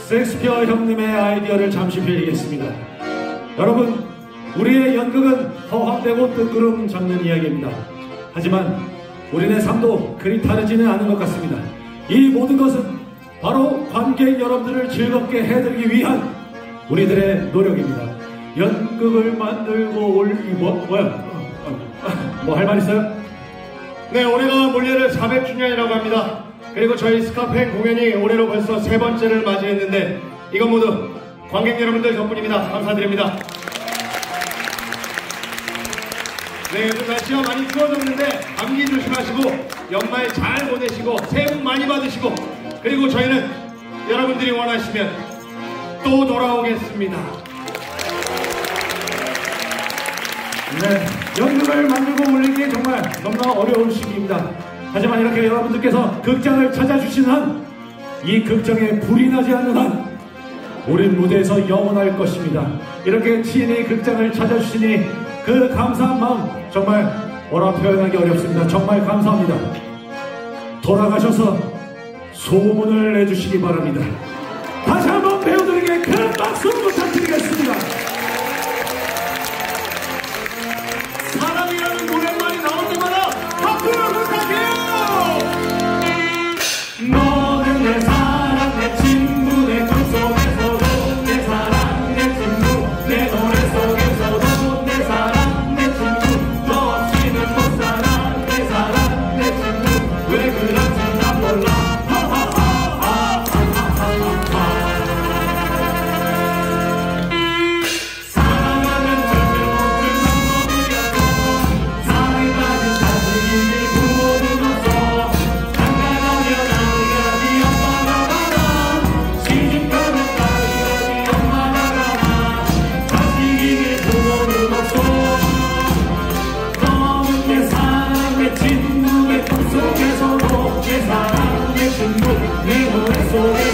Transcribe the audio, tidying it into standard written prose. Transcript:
셰익스피어 형님의 아이디어를 잠시 빌리겠습니다. 여러분, 우리의 연극은 허황되고 뜨끄름 잡는 이야기입니다. 하지만 우리네 삶도 그리 다르지는 않은 것 같습니다. 이 모든 것은 바로 관객 여러분들을 즐겁게 해드리기 위한 우리들의 노력입니다. 연극을 만들고 뭐 할 말 있어요? 네, 올해가 몰리에르 400주년이라고 합니다. 그리고 저희 스카펜 공연이 올해로 벌써 3번째를 맞이했는데 이건 모두 관객 여러분들 덕분입니다. 감사드립니다. 네, 요즘 날씨가 많이 추워졌는데 감기 조심하시고 연말 잘 보내시고 새해 복 많이 받으시고, 그리고 저희는 여러분들이 원하시면 또 돌아오겠습니다. 네, 연극을 만들고 올리기 정말 너무나 어려운 시기입니다. 하지만 이렇게 여러분들께서 극장을 찾아주시는 한, 이 극장에 불이 나지 않는 한 우린 무대에서 영원할 것입니다. 이렇게 친히 극장을 찾아주시니 그 감사한 마음 정말 뭐라 표현하기 어렵습니다. 정말 감사합니다. 돌아가셔서 소문을 내주시기 바랍니다. 다시 한번 배우들에게 큰 박수 부탁드리겠습니다. 사랑이라는 노랫말이 나올 때마다 박수를 부탁해요. 너는 내 사랑, 내 친구, 내 꿈속에서도 내 사랑, 내 친구, 내 노래 속에서도 내 사랑, 내 친구, 너 없이는 못 살아. 내 사랑, 내 친구, 왜 그런지 난 몰라. 사랑하면 절대 못 불러드려도 사랑에 빠진 자식이 부모는 없어. 장가가면 아니가니 엄마가 가라. 시집가면 딸이가니 엄마가 가라. 자식이니 부모는 없어. 너는 내 사랑, 내 친구, 내 꿈속에서도 내 사랑, 내 친구, 내 노래 속에